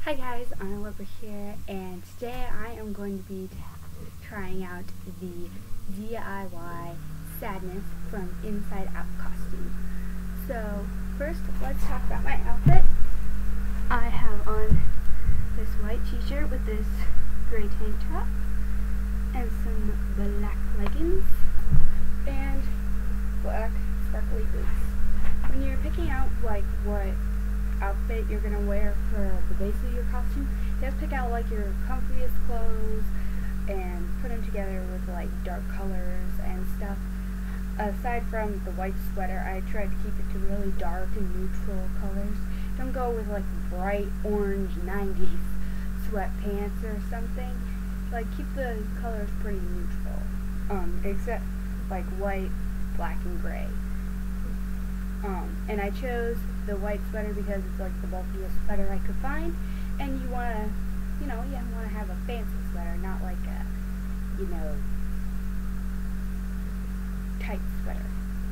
Hi guys, I'm Weber here, and today I am going to be trying out the DIY Sadness from Inside Out costume. So first, let's talk about my outfit. I have on this white t-shirt with this gray tank top and some black leggings and black sparkly boots. When you're picking out like what outfit you're gonna wear for the base of your costume, you have to pick out like your comfiest clothes and put them together with like dark colors and stuff. Aside from the white sweater, I tried to keep it to really dark and neutral colors. Don't go with like bright orange 90s sweatpants or something. Like keep the colors pretty neutral, except like white, black, and gray. And I chose the white sweater because it's like the bulkiest sweater I could find, and you wanna have a fancy sweater, not like a, tight sweater.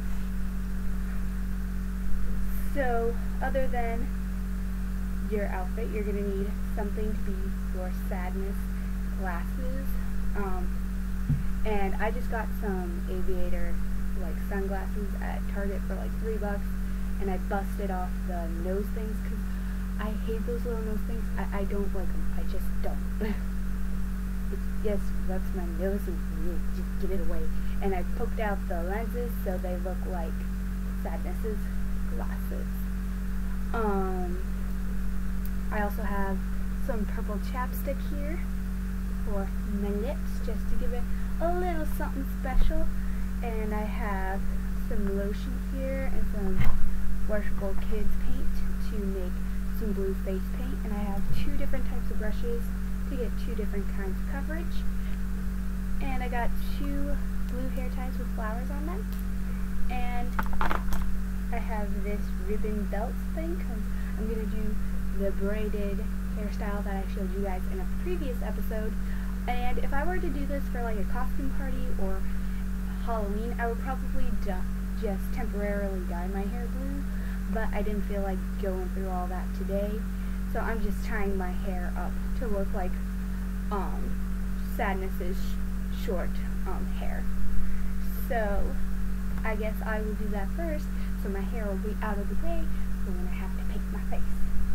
So, other than your outfit, you're gonna need something to be your sadness glasses. And I just got some aviator like sunglasses at Target for like $3, and I busted off the nose things because I hate those little nose things. I don't like them. I just don't. Yes, that's my nose, and just give it away. And I poked out the lenses so they look like Sadness's glasses. I also have some purple chapstick here for my lips, just to give it a little something special. And I have some lotion here and some washable kids paint to make some blue face paint. And I have two different types of brushes to get two different kinds of coverage. And I got two blue hair ties with flowers on them. And I have this ribbon belt thing because I'm going to do the braided hairstyle that I showed you guys in a previous episode. And if I were to do this for like a costume party or Halloween, I would probably just temporarily dye my hair blue, but I didn't feel like going through all that today, so I'm just tying my hair up to look like Sadness's short hair. So I guess I will do that first, so my hair will be out of the way for when I have to paint my face.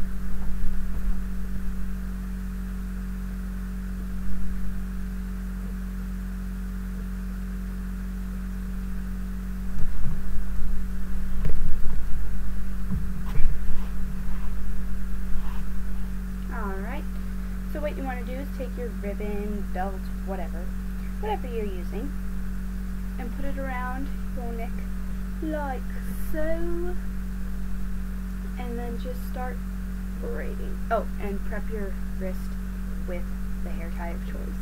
So what you want to do is take your ribbon, belt, whatever you're using, and put it around your neck like so, and then just start braiding. Oh, and prep your wrist with the hair tie of choice.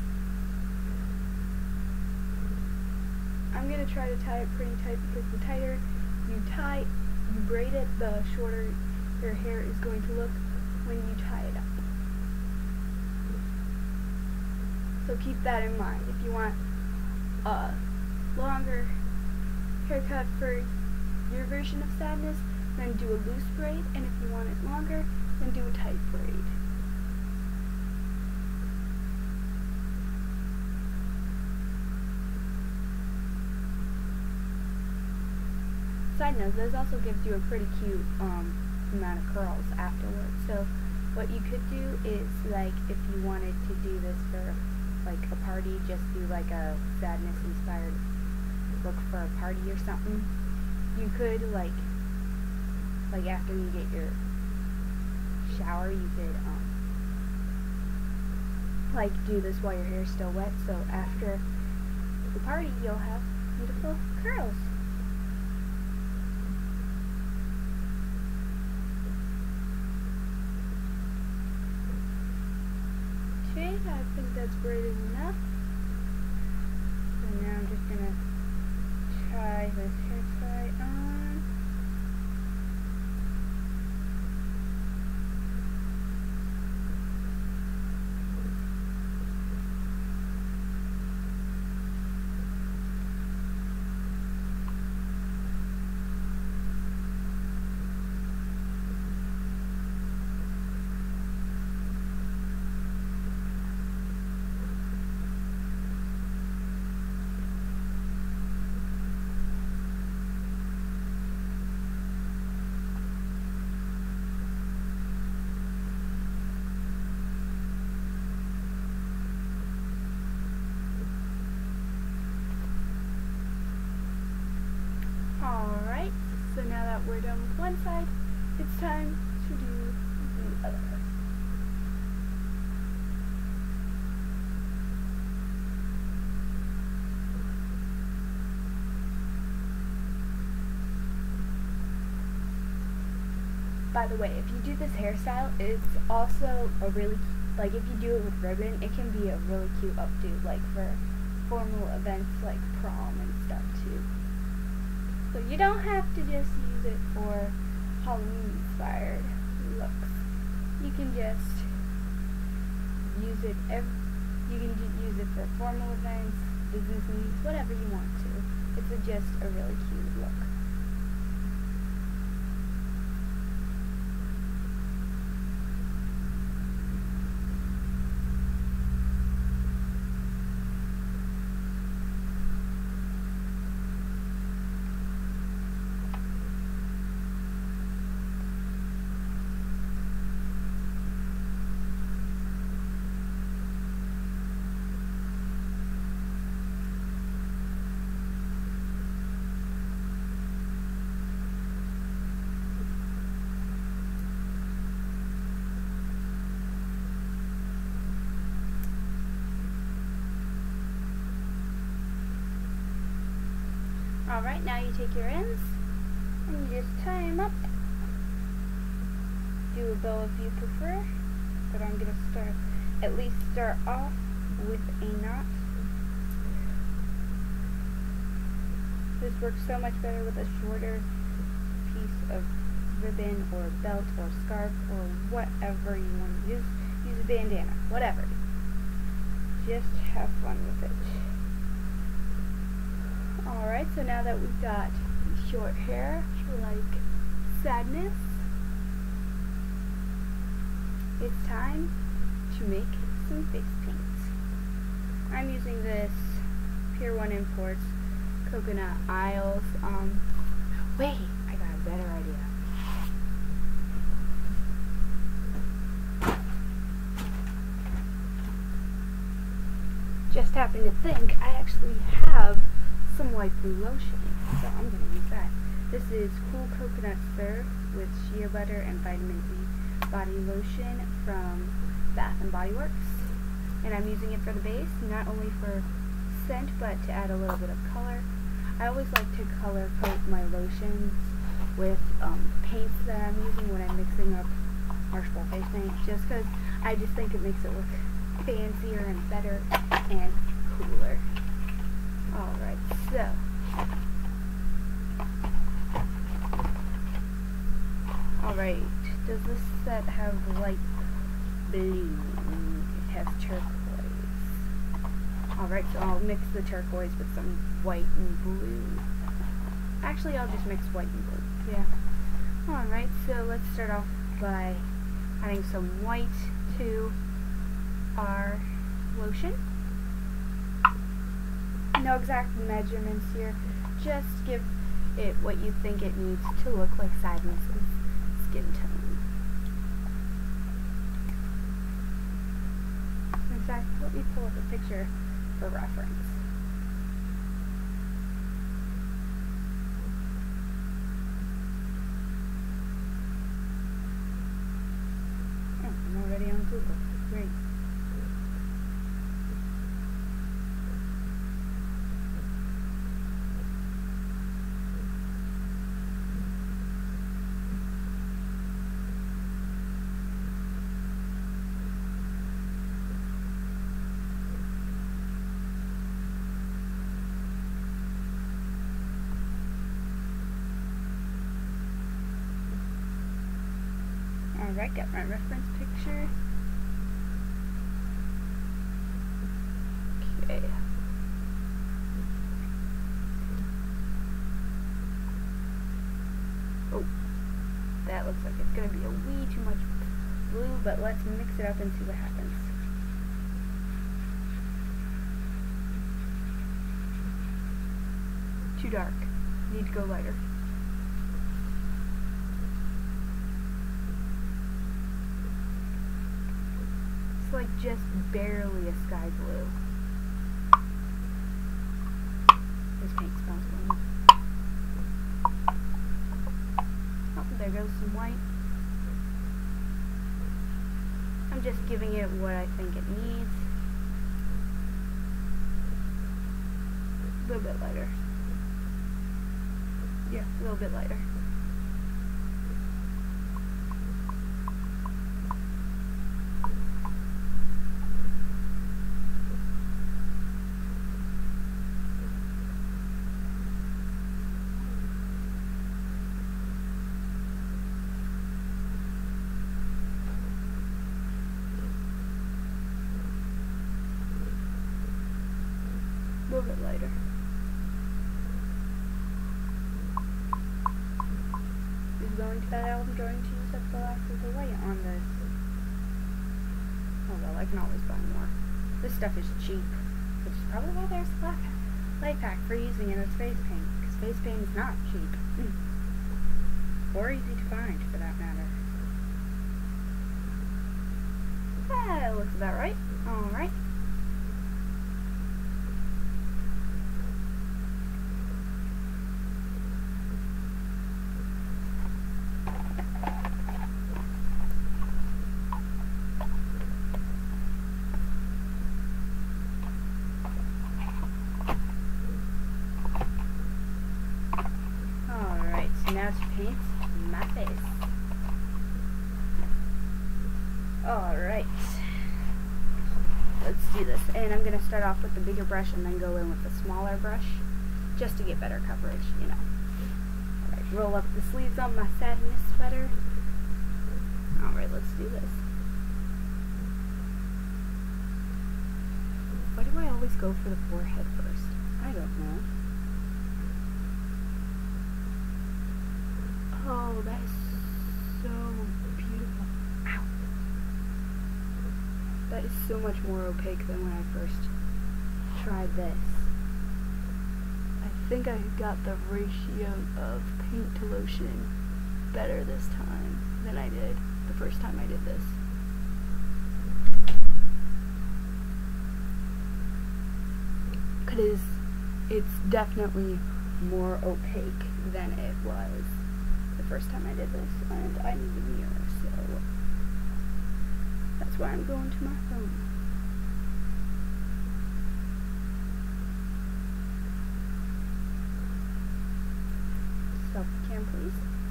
I'm going to try to tie it pretty tight because the tighter you braid it, the shorter your hair is going to look when you tie it up. So keep that in mind. If you want a longer haircut for your version of Sadness, then do a loose braid, and if you want it longer, then do a tight braid. Side note, this also gives you a pretty cute amount of curls afterwards. So what you could do is, like, if you wanted to do this for like a party, just do like a Sadness inspired look for a party or something. You could like after you get your shower, you could like do this while your hair's still wet, so after the party you'll have beautiful curls. Okay, I think that's braided enough. So now I'm just gonna tie this hair tie on. that we're done with one side, it's time to do the other. By the way, if you do this hairstyle, it's also a really, like if you do it with ribbon, it can be a really cute updo, like for formal events like prom and stuff too. So you don't have to just use it for Halloween inspired looks. You can just use it use it for formal events, business meetings, whatever you want to. It's just a really cute look. Alright, now you take your ends and you just tie them up. Do a bow if you prefer, but I'm going to at least start off with a knot. This works so much better with a shorter piece of ribbon or belt or scarf or whatever you want to use. Use a bandana, whatever. Just have fun with it. Alright, so now that we've got short hair, like Sadness, it's time to make some face paint. I'm using this Pier 1 Imports Coconut Isles. Wait, I got a better idea. Just happened to think I actually have some white blue lotion, so I'm going to use that. This is Cool Coconut Surf with shea butter and vitamin E body lotion from Bath & Body Works, and I'm using it for the base, not only for scent but to add a little bit of color. I always like to color coat my lotions with paints that I'm using when I'm mixing up Marshmallow face paint, just because I just think it makes it look fancier and better and cooler. Alright, so alright, does this set have light blue? It has turquoise. Alright, so I'll mix the turquoise with some white and blue. Actually, I'll just mix white and blue. Yeah. Alright, so let's start off by adding some white to our lotion. No exact measurements here, just give it what you think it needs to look like Sadness's skin tone. In fact, let me pull up a picture for reference. Oh, I'm already on Google. Great. Alright, got my reference picture. Okay. Oh, that looks like it's going to be a wee too much blue, but let's mix it up and see what happens. Too dark. Need to go lighter. It's like just barely a sky blue. This paint smells good. there goes some white. I'm just giving it what I think it needs. A little bit lighter. Yeah, a little bit lighter. A little bit lighter. Going to that album, going to use up the last of the white on this. Oh well, I can always buy more. This stuff is cheap, which is probably why there's a light pack for using it as face paint, because face paint is not cheap. Or easy to find, for that matter. That looks about right. Alright. Now to paint my face. Alright. Let's do this. And I'm going to start off with the bigger brush and then go in with the smaller brush, just to get better coverage, you know. Alright, roll up the sleeves on my Sadness sweater. Alright, let's do this. Why do I always go for the forehead first? I don't know. Oh, that is so beautiful. Ow. That is so much more opaque than when I first tried this. I think I got the ratio of paint to lotion better this time than I did the first time I did this. Because it's definitely more opaque than it was the first time I did this, and I need a mirror, so that's why I'm going to my phone. Stop the cam, please.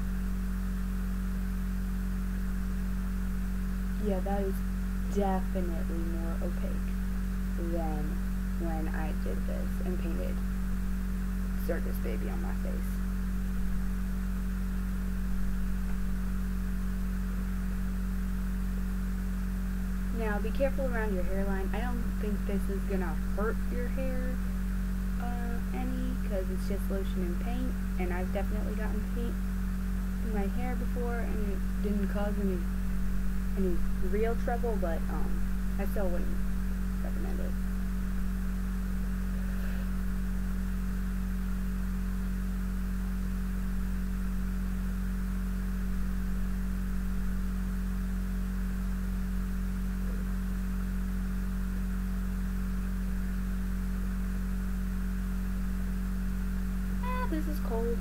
Yeah, that is definitely more opaque than when I did this and painted Circus Baby on my face. Now, be careful around your hairline. I don't think this is gonna hurt your hair any, because it's just lotion and paint, and I've definitely gotten paint in my hair before, and it didn't cause any real trouble, but I still wouldn't recommend it. This is cold.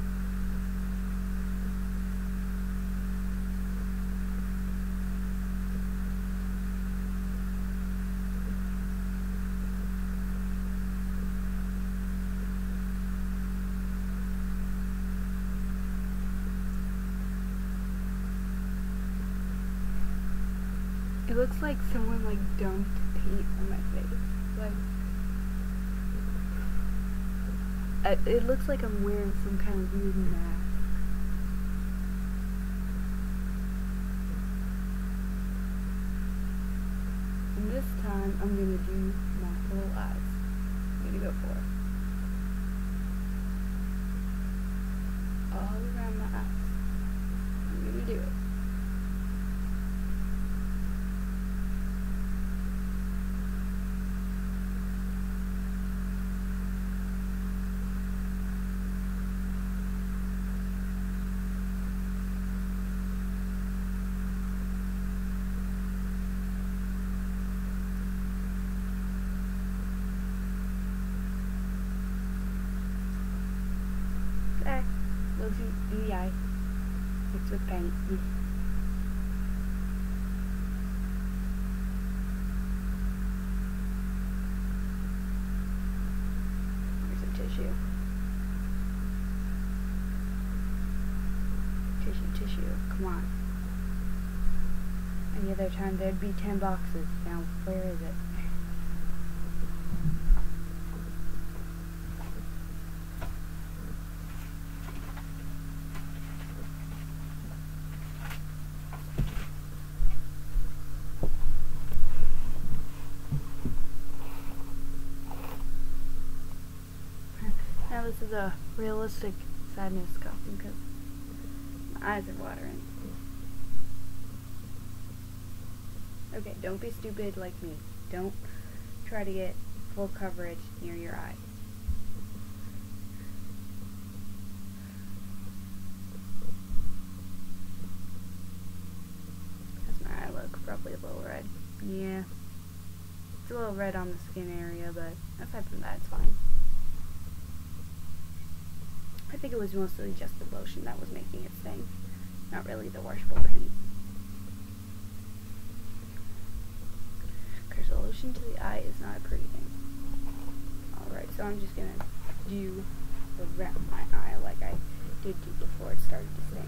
It looks like someone dumped paint on my face. It looks like I'm wearing some kind of weird mask. And this time, I'm gonna do my little eyes. I'm gonna go for it. All around my eyes. I'm gonna do it. Lotion in the eye. It's with paint. Here's some tissue. Tissue. Come on. Any other time there'd be 10 boxes. Now, where is it? Now this is a realistic sadness costume because my eyes are watering. Okay, don't be stupid like me. Don't try to get full coverage near your eye. How's my eye look? Probably a little red. Yeah. It's a little red on the skin area, but aside from that, it's fine. I think it was mostly just the lotion that was making its thing, not really the washable paint. Because the lotion to the eye is not a pretty thing. Alright, so I'm just gonna do around my eye like I did do before it started to stink.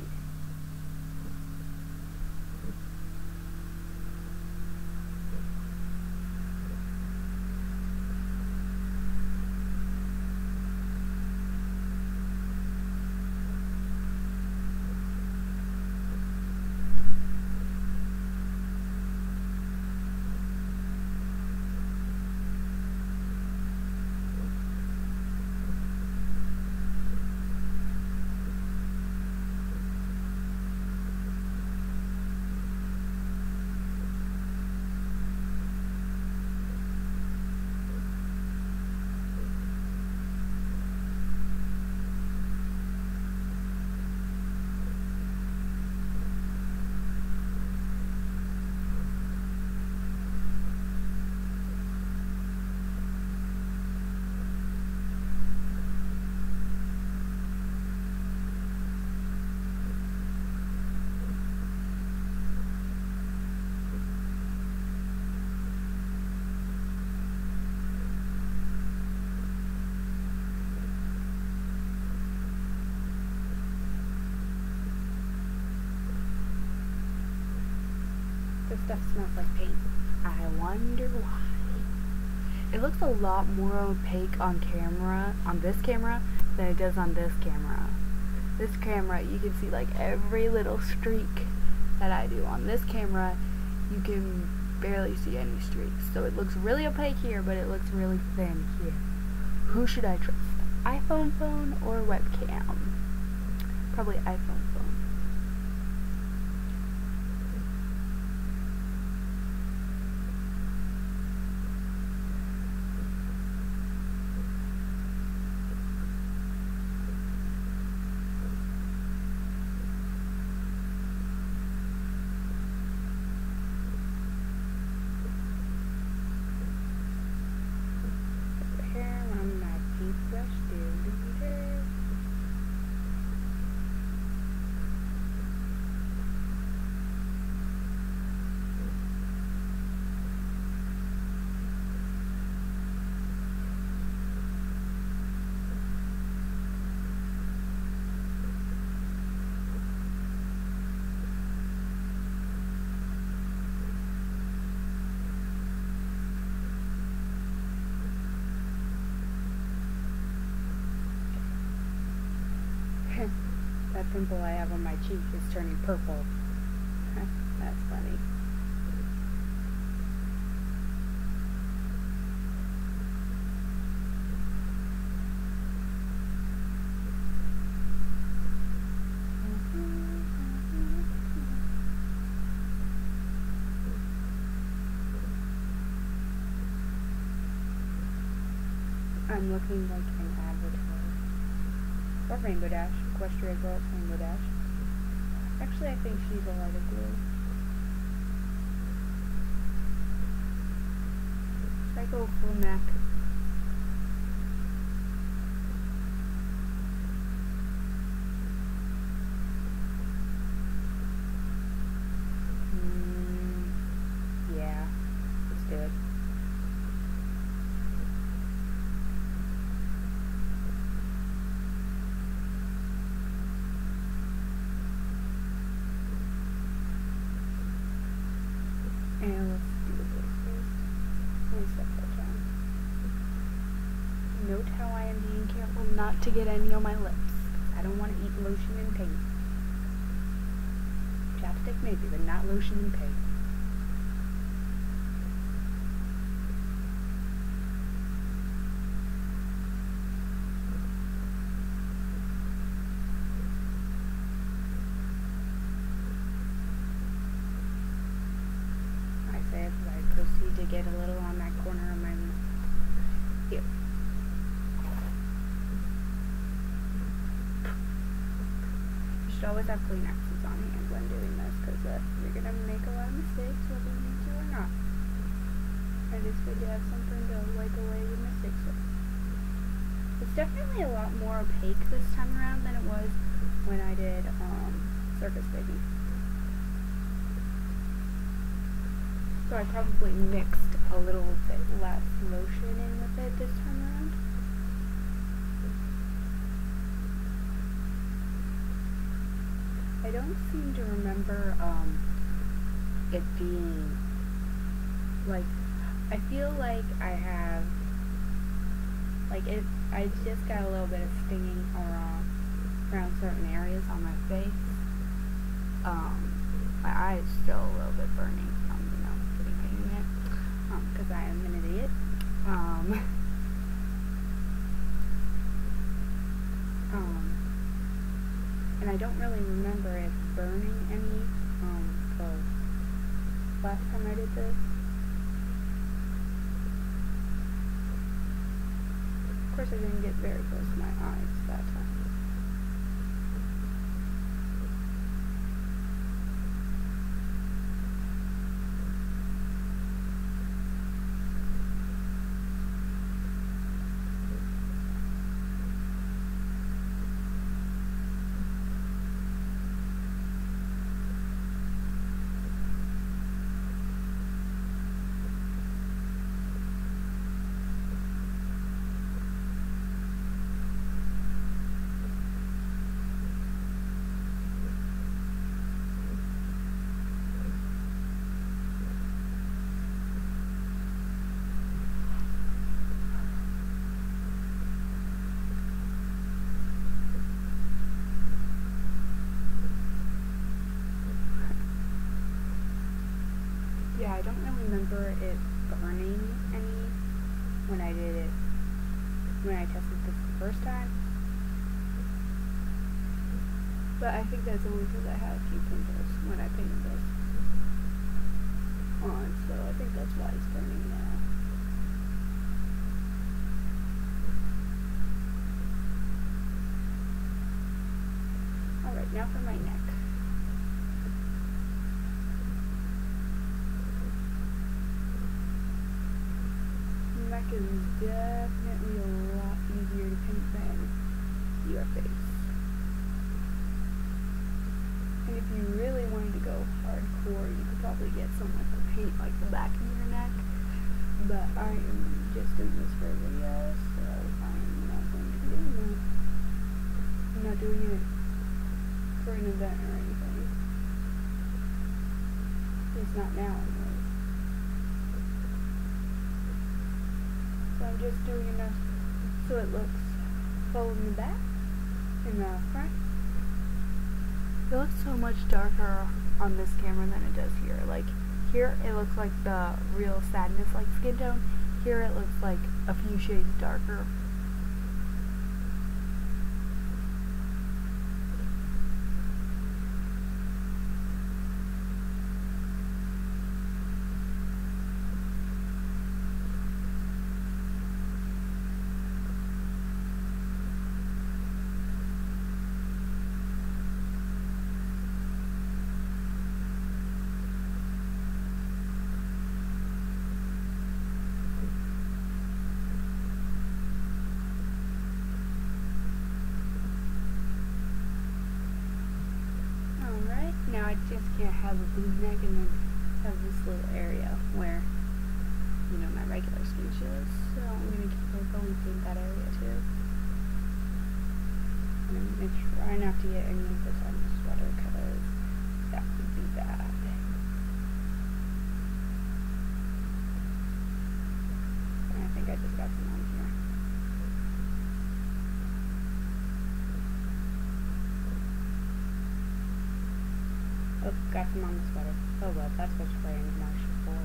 This stuff smells like paint. I wonder why. It looks a lot more opaque on camera, on this camera, than it does on this camera. This camera, you can see like every little streak that I do. On this camera, you can barely see any streaks. So it looks really opaque here, but it looks really thin here. Who should I trust? iPhone phone or webcam? Probably iPhone phone. That pimple I have on my cheek is turning purple. That's funny. I'm looking like an avatar. Or Rainbow Dash. Equestria Girls, Rainbow Dash. Actually, I think she's a lighter blue. Should I go full neck? do it. And let's do the voice first. Let me step that down. Note how I am being careful not to get any on my lips. I don't want to eat lotion and paint. Chapstick maybe, but not lotion and paint. I say as I proceed to get a little on that corner of my ear. You should always have Kleenexes on hand when doing this, because you're going to make a lot of mistakes whether you need to or not. And it's good to have something to wipe away your mistakes with. It's definitely a lot more opaque this time around than it was when I did Circus Baby. So I probably mixed a little bit less lotion in with it this time around. I don't seem to remember it being like, I feel like I have like it, I just got a little bit of stinging around certain areas on my face. My eye is still a little bit burning from, you know, getting pain in it, because I am an idiot. And I don't really remember it burning any, the last time I did this. Of course I didn't get very close to my eyes that time. Yeah, I don't really remember it burning any when I did it, when I tested this the first time. But I think that's only because I had a few pimples when I painted this on, so I think that's why it's burning now. Alright, now for my neck. Neck is definitely a lot easier to paint than your face. And if you really wanted to go hardcore, you could probably get someone to paint like the back of your neck. But I am just doing this for a video, so I'm not going to be doing that. I'm not doing it for an event or anything. At least not now, anyways. So I'm just doing enough so it looks full in the back and the front. It looks so much darker on this camera than it does here. Like, here it looks like the real Sadness like skin tone. Here it looks like a few shades darker. Now I just can't have a blue neck and then have this little area where patches, so I'm going to keep carefully paint that area too. And I'm going to try not to get any of this on the sweater because that would be bad. And I think I just got some on here. Oh, got some on the sweater. Oh well, that's what spraying Marshall for.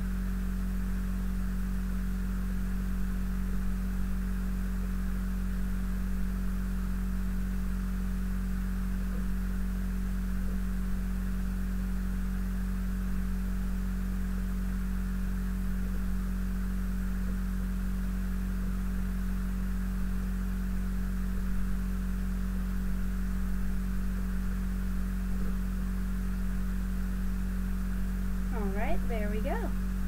Alright, there we go.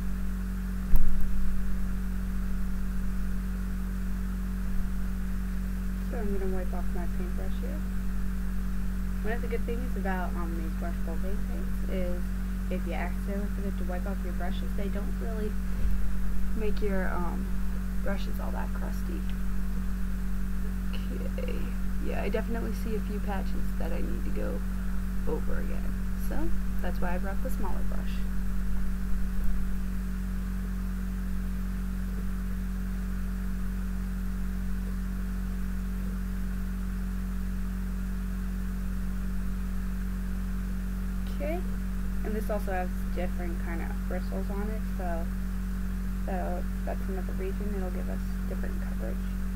So I'm going to wipe off my paintbrush here. One of the good things about these brushable paints is if you accidentally forget to wipe off your brushes, they don't really make your brushes all that crusty. Okay. Yeah, I definitely see a few patches that I need to go over again. So that's why I brought the smaller brush. Okay, and this also has different kind of bristles on it, so that's another reason it'll give us different coverage.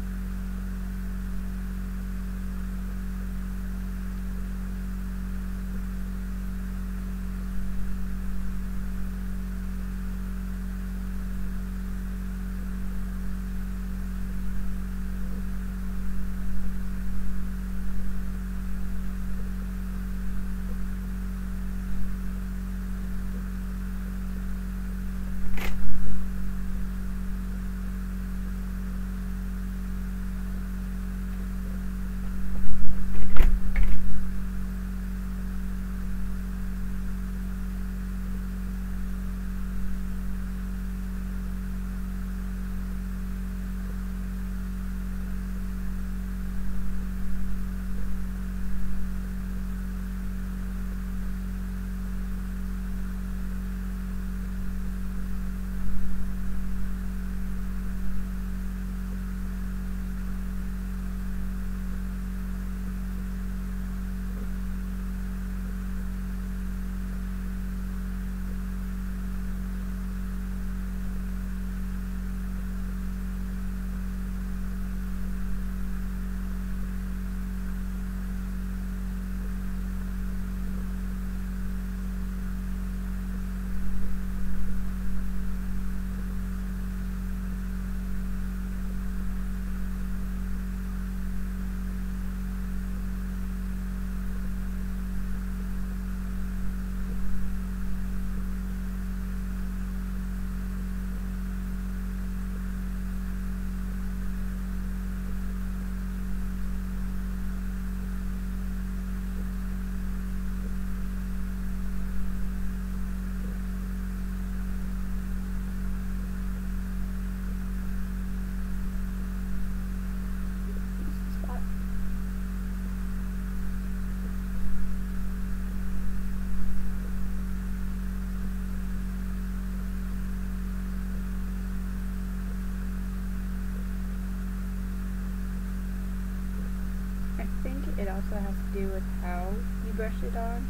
It also has to do with how you brush it on,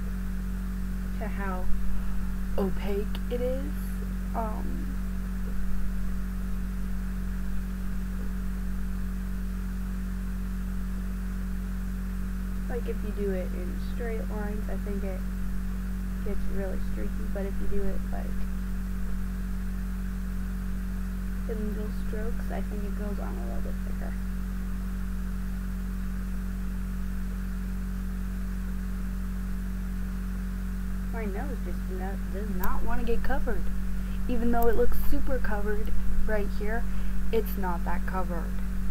to how opaque it is. Like if you do it in straight lines, I think it gets really streaky, but if you do it like in little strokes, I think it goes on a little bit thicker. My nose just does not want to get covered. Even though it looks super covered right here, it's not that covered.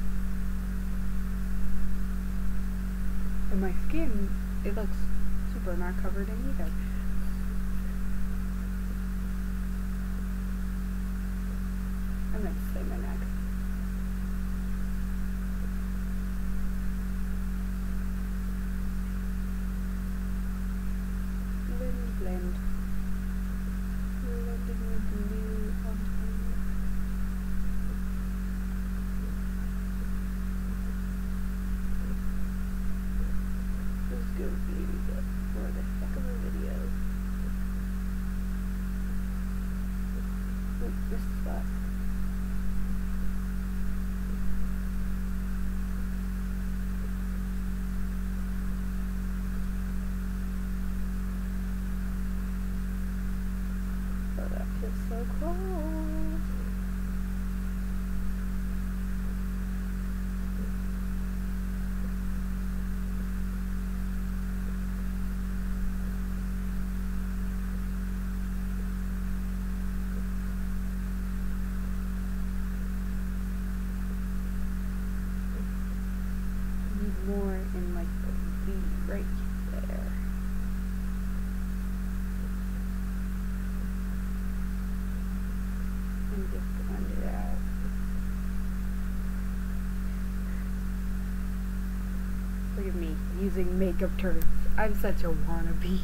And my skin, it looks super not covered in either. I'm going to say my neck. but that feels so cool. Need more in like the V right there. And just blend it out. Look at me using makeup terms. I'm such a wannabe.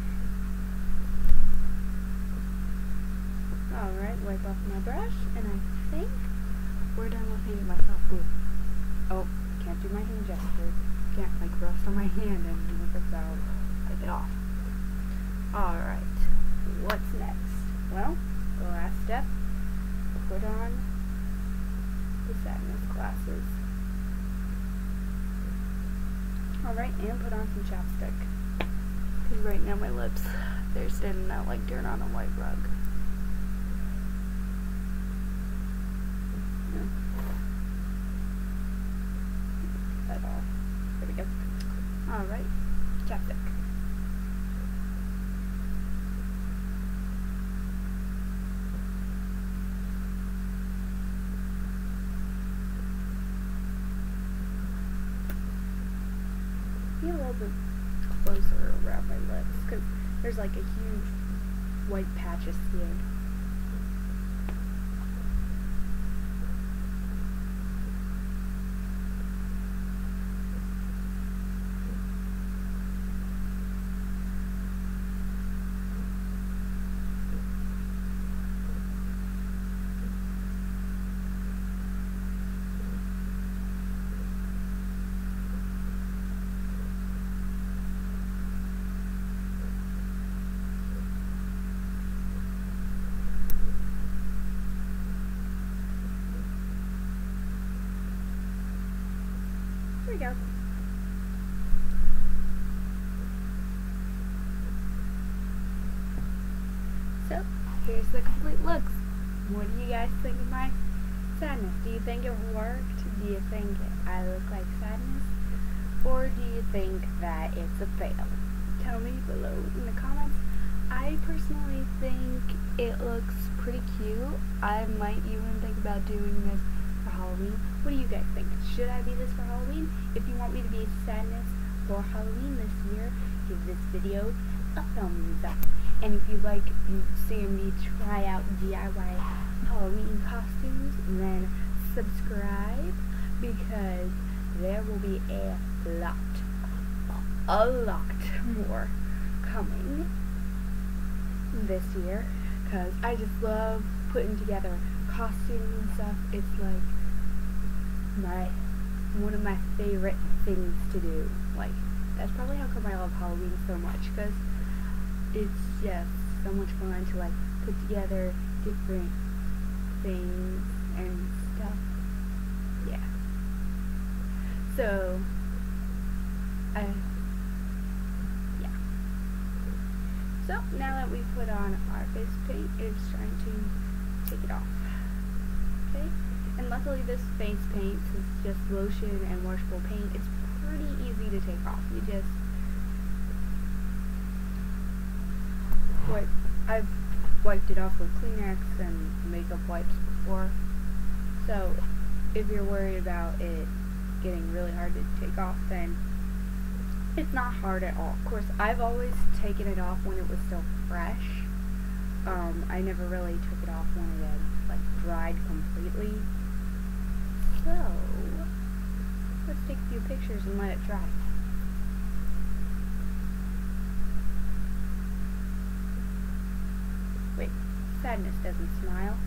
Alright, wipe off my brush, and I think we're done with painting myself blue. Oh, can't do my hand gesture. Can't like rest on my hand and look at that. Wipe it off. Alright, what's next? Well, the last step. Put on the sadness glasses. Alright, and put on some chapstick. Because right now my lips, they're standing out like dirt on a white rug. Yeah. That off. There we go. Alright, chapstick. Be a little bit closer around my lips because there's like a huge white patch of skin. There we go. So, here's the complete looks. What do you guys think of my sadness? Do you think it worked? Do you think I look like sadness? Or do you think that it's a fail? Tell me below in the comments. I personally think it looks pretty cute. I might even think about doing this for Halloween. What do you guys think? Should I be this for Halloween? If you want me to be sadness for Halloween this year, give this video a thumbs up. And if you'd like seeing me try out DIY Halloween costumes, then subscribe because there will be a lot more coming this year because I just love putting together costumes and stuff. It's like one of my favorite things to do. Like, that's probably how come I love Halloween so much, because it's just so much fun to like put together different things and stuff. Yeah. So yeah. So now that we've put on our face paint, it's trying to take it off. Okay? And luckily this face paint is just lotion and washable paint. It's pretty easy to take off. You just wipe. I've wiped it off with Kleenex and makeup wipes before. So if you're worried about it getting really hard to take off, then it's not hard at all. Of course, I've always taken it off when it was still fresh. I never really took it off when it had like dried completely. So let's take a few pictures and let it dry. Wait, sadness doesn't smile.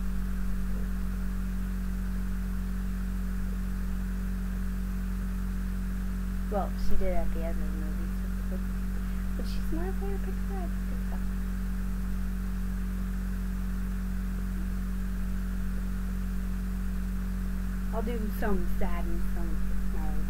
Well, she did at the end of the movie. So but she smiled for her picture. I think so. I'll do some sad and some smiling.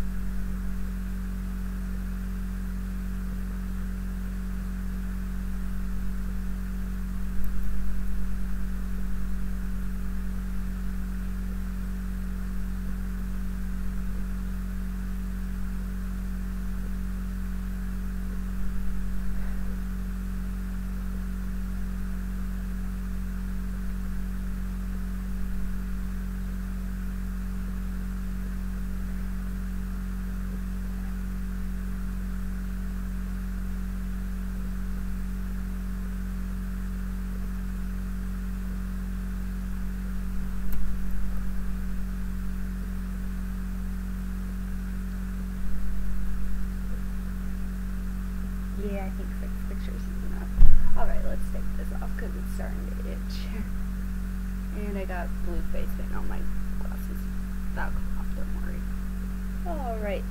Yeah, I think 6 pictures is enough. Alright, let's take this off because it's starting to itch. And I got blue face paint on my glasses. That'll come off, don't worry. Alright.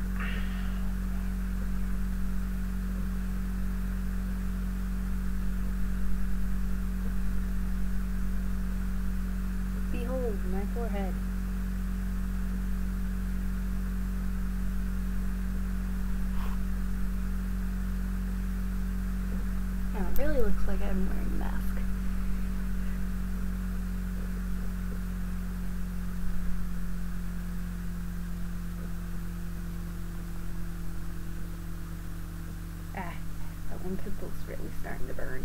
Behold, my forehead. Now, it really looks like I'm wearing a mask. Ah, that one pimple's really starting to burn.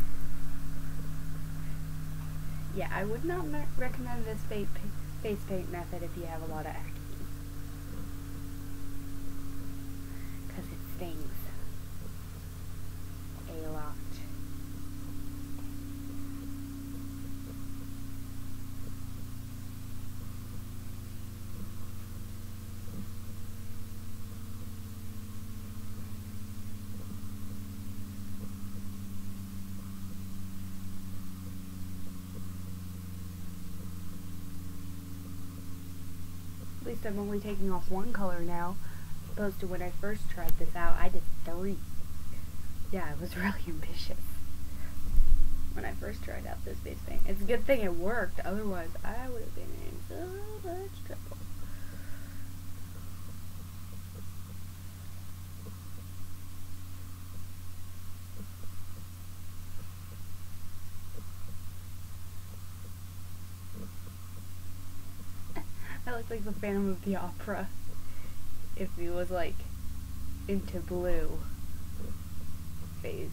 Yeah, I would not recommend this face paint method if you have a lot of acne. Because it stings a lot. At least I'm only taking off one color now, as opposed to when I first tried this out, I did 3. Yeah, I was really ambitious when I first tried out this face paint. It's a good thing it worked, otherwise I would have been in so much trouble. I look like the Phantom of the Opera if he was like into blue face.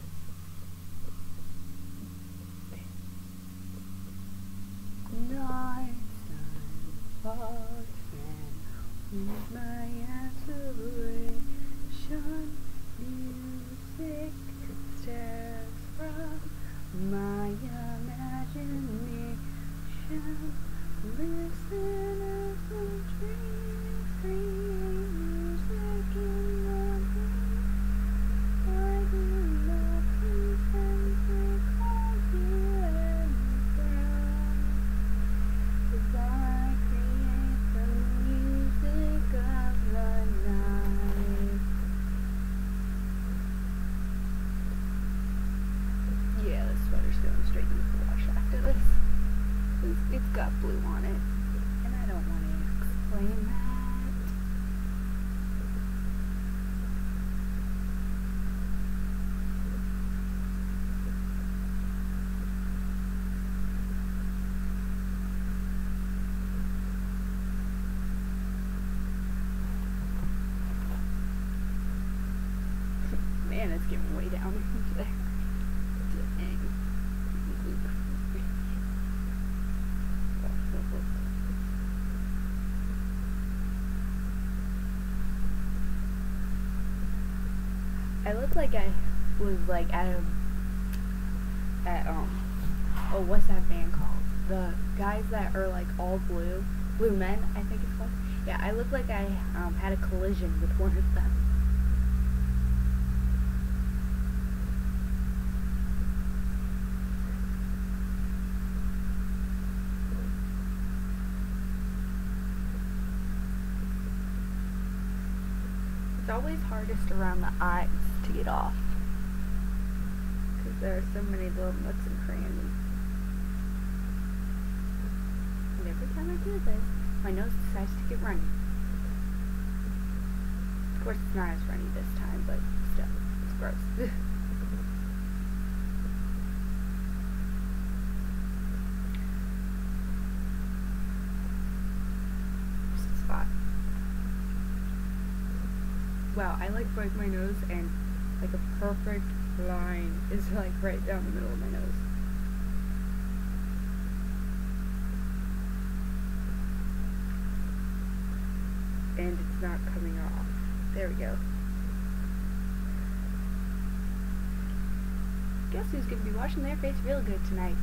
Night sun falls and with my aspiration, music stirs from my imagination. Listen as the dreams create music in the brain. I do not pretend to call you anything, 'cause I create the music of the night. Yeah, this sweater's going straight into the wash after this. It's got blue on it, and I don't want to explain that. Man, it's getting way down into there. Dang. I look like I was like at oh, what's that band called? The guys that are like all blue men, I think it's called. Yeah, I look like I had a collision with one of them. It's always hardest around the eyes to get off, because there are so many little nooks and crannies. And every time I do this, my nose decides to get runny. Of course, it's not as runny this time, but still, it's gross. Spot. Wow, I like broke my nose and like a perfect line is like right down the middle of my nose. And it's not coming off. There we go. Guess who's gonna be washing their face real good tonight?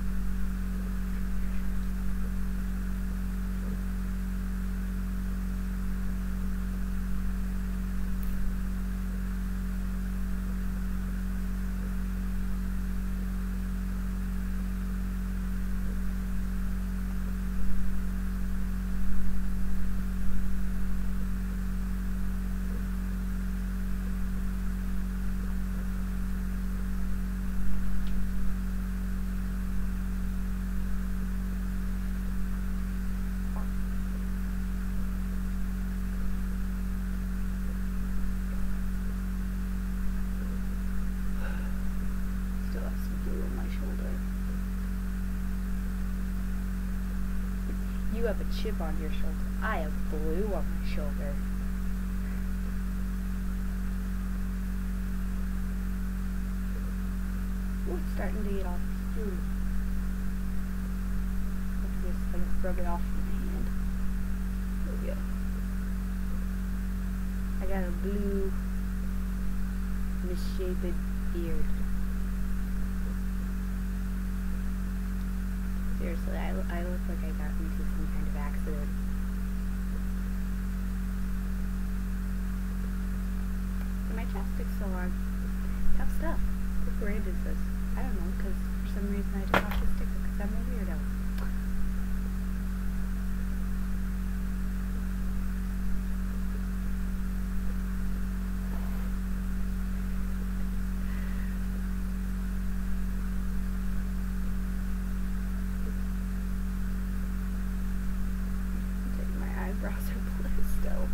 You have a chip on your shoulder. I have blue on my shoulder. Ooh, it's starting to get off. Ooh. Have to just like rub it off with my hand. There we go. I got a blue misshapen beard. Seriously, I look like I got into some kind of accident. My chapstick's so long. Tough stuff. What brand is this? I don't know, because for some reason I took off the sticker because I'm a weirdo. Eyebrows are blue still.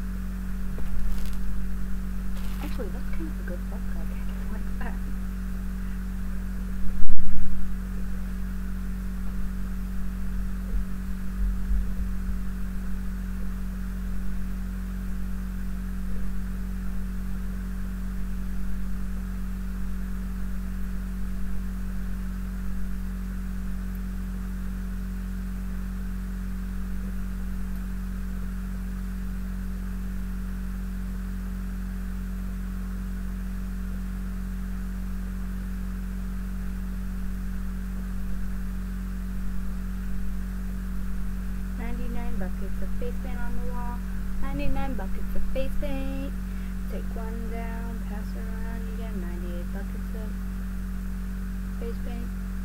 Actually, that's kind of a good look. I like that. Buckets of face paint on the wall. 99 buckets of face paint. Take one down, pass it around, you get 98 buckets of face paint.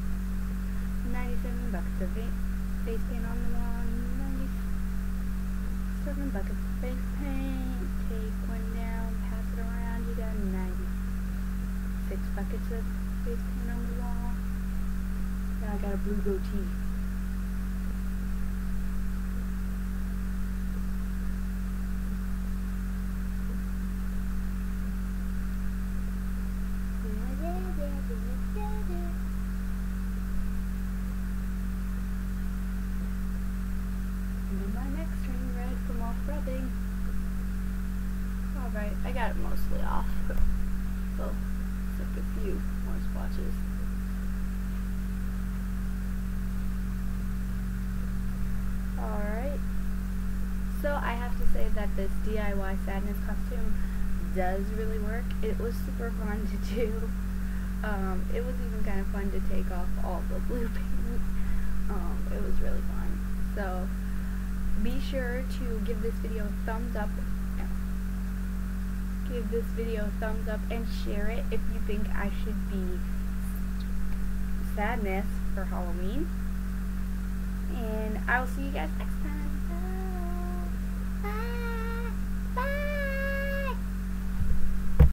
97 buckets of face paint on the wall. 97 buckets of face paint. Take one down, pass it around, you got 96 buckets of face paint on the wall. Now I got a blue goatee. Rubbing. Alright, I got it mostly off. Well, except a few more swatches. Alright. So I have to say that this DIY Sadness costume does really work. It was super fun to do. It was even kind of fun to take off all the blue paint. It was really fun. So be sure to give this video a thumbs up. Give this video a thumbs up and share it if you think I should be Sadness for Halloween. And I will see you guys next time. Bye. Bye.